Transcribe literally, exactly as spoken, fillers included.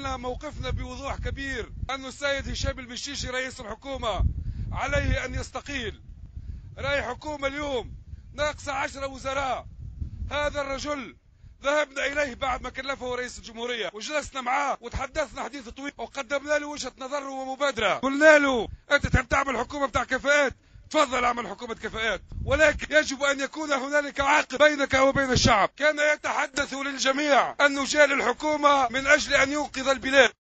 احنا موقفنا بوضوح كبير أن السيد هشام البشيشي رئيس الحكومة عليه أن يستقيل. رأي حكومة اليوم ناقصة عشرة وزراء. هذا الرجل ذهبنا إليه بعد ما كلفه رئيس الجمهورية وجلسنا معاه وتحدثنا حديث طويل وقدمنا له وجهة نظر ومبادرة. قلنا له أنت تحب تعمل حكومة بتاع كفاءات، تفضل اعمل حكومة كفاءات، ولكن يجب أن يكون هنالك عقد بينك وبين الشعب. كان يتحدث للجميع أنه جاء للحكومة من أجل أن ينقذ البلاد.